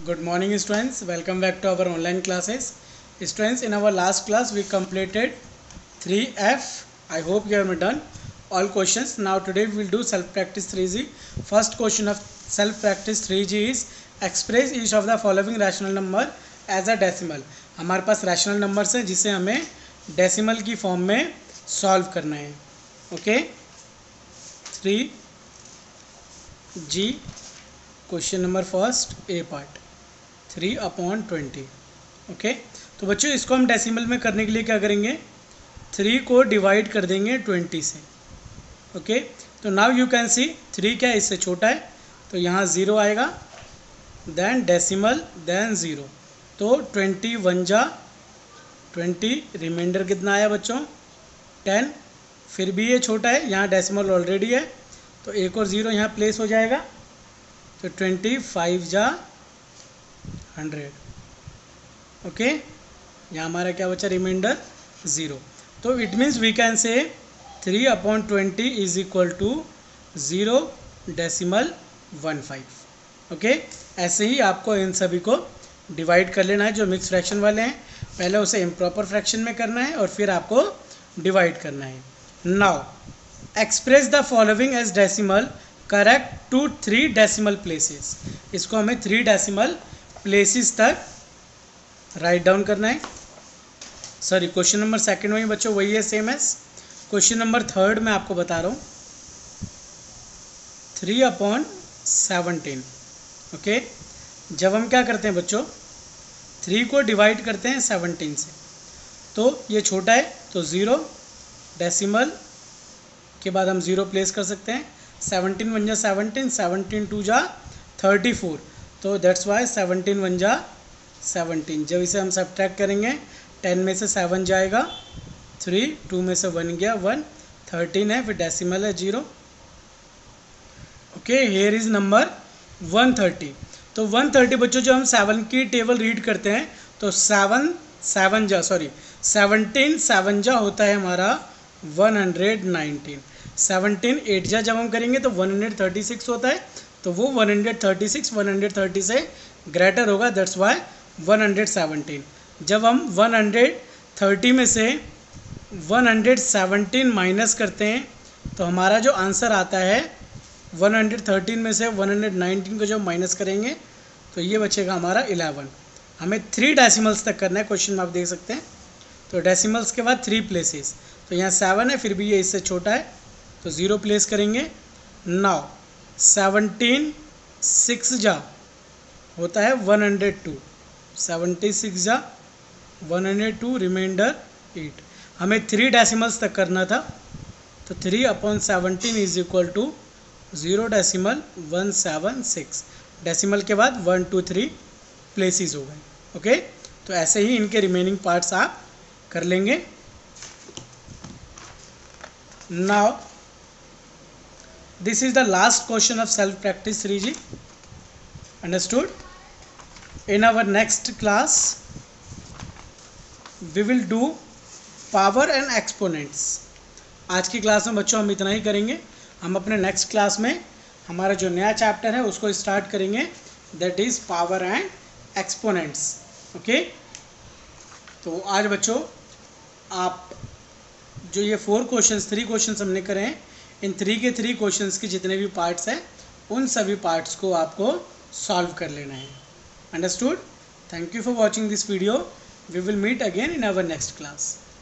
Good morning students, welcome back to our online classes. Students, in our last class we completed 3F. I hope you have done all questions. Now today we will do self practice 3G. First question of self practice 3G is express each of the following rational number as a decimal. हमारे पास rational numbers है जिसे हमें decimal की form में solve करना है. Okay, 3G question number first A part 3/20. Okay, तो बच्चों इसको हम डेसिमल में करने के लिए क्या करेंगे, 3 को डिवाइड कर देंगे 20 से. ओके, तो नाउ यू कैन सी 3 क्या है, इससे छोटा है तो यहाँ 0 आएगा, देन डेसिमल देन 0. तो 21 जा 20, रिमाइंडर कितना आया बच्चों 10. फिर भी ये छोटा है, यहाँ डेसिमल ऑलरेडी है तो एक और 0 यहाँ प्लेस हो जाएगा, तो 25 जा 100. ओके, यहाँ हमारा क्या बचा, रिमाइंडर 0. तो it means we can say 3/20 is equal to 0.15. Okay, ऐसे ही आपको इन सभी को डिवाइड कर लेना है. जो मिक्स फ्रैक्शन वाले हैं पहले उसे इम्प्रॉपर फ्रैक्शन में करना है और फिर आपको डिवाइड करना है. Now express the following as decimal correct to 3 decimal places. इसको हमें 3 डेसिमल प्लेसेस तक राइट डाउन करना है. सॉरी, क्वेश्चन नंबर सेकंड में बच्चों वही है, same as question number third में आपको बता रहा हूँ 3/17. ओके, जब हम क्या करते हैं बच्चों 3 को डिवाइड करते हैं 17 से, तो ये छोटा है तो 0, डेसिमल के बाद हम 0 प्लेस कर सकते हैं. 17 1 जा 17, 17 2 जा 34, तो दैट्स वाई 17 1 जा 17. जब इसे हम सब्ट्रैक्ट करेंगे 10 में से 7 जाएगा 3, 2 में से 1 गया 1, 13 है, फिर डेसिमल है 0. Okay, here is number 130. तो 130 बच्चों जब हम 7 की टेबल रीड करते हैं तो 17 7 जा होता है हमारा 119. 17 8 जा जब हम करेंगे तो 136 होता है, तो वो 130 से ग्रेटर होगा, दैट्स वाई 117. जब हम 130 में से 117 माइनस करते हैं तो हमारा जो आंसर आता है 113 में से 119 को जब माइनस करेंगे तो ये बचेगा हमारा 11. हमें 3 डेसिमल्स तक करना है, क्वेश्चन में आप देख सकते हैं. तो डेसिमल्स के बाद 3 प्लेसेस, तो यहाँ 7 है, फिर भी ये इससे छोटा है तो 0 प्लेस करेंगे. नाउ 17 6 जा होता है 102, 76 जा 102, रिमाइंडर 8. हमें 3 डेसिमल्स तक करना था, तो 3/17 इज इक्वल टू 0.176. डेसिमल के बाद 1 2 3 प्लेसेस हो गए. ओके, तो ऐसे ही इनके रिमेनिंग पार्ट्स आप कर लेंगे. Now this is the last question of self practice 3G. Understood? In our next class we will do power and exponents. आज की क्लास में बच्चों हम इतना ही करेंगे. हम अपने नेक्स्ट क्लास में हमारा जो नया चैप्टर है उसको स्टार्ट करेंगे, that is power and exponents. Okay, तो आज बच्चों आप जो ये 3 क्वेश्चंस हमने करे हैं, इन 3 के 3 क्वेश्चंस के जितने भी पार्ट्स हैं उन सभी पार्ट्स को आपको सॉल्व कर लेना है. Understood? Thank you for watching this video. We will meet again in our next class.